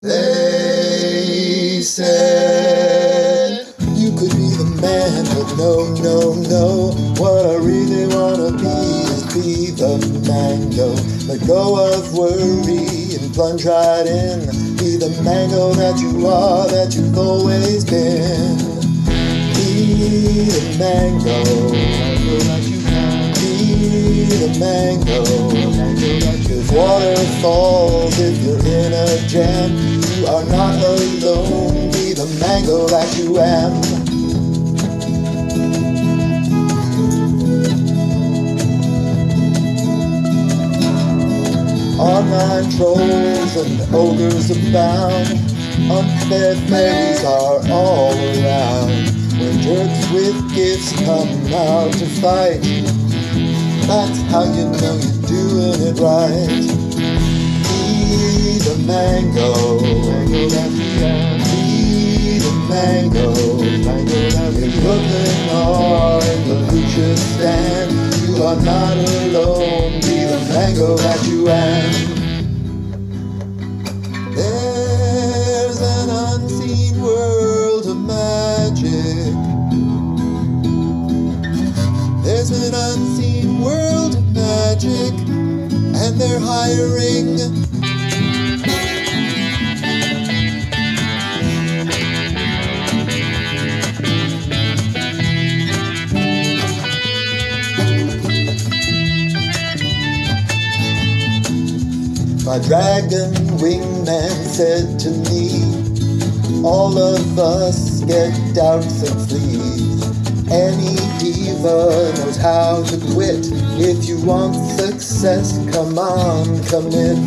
They said you could be the man, but no, no, no. What I really wanna be is be the mango. Let go of worry and plunge right in. Be the mango that you are, that you've always been. Be the mango, mango that you can. Be the mango, mango that you can. Waterfalls if you're in a jam. You are not alone. Be the mango that you am. Online trolls and ogres abound. Unfair fairies are all around. When jerks with gifts come out to fight, that's how you know you're doing it right. Be the mango, mango that you are. Be the mango, mango that you are. In Brooklyn or in the Lucha stand, you are not alone. Be the mango that you am. There's an unseen world of magic. There's an unseen world of magic, and they're hiring. My dragon wingman said to me, all of us get doubts and fleas. Any diva knows how to quit. If you want success, come on, commit.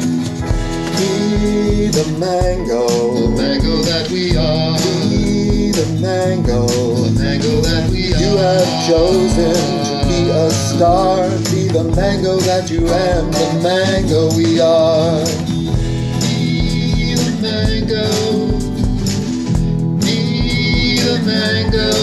Be the mango, the mango that we are. Be the mango that we are. You have chosen to be a star. Be the mango that you am, the mango we are. Be the mango, be the mango.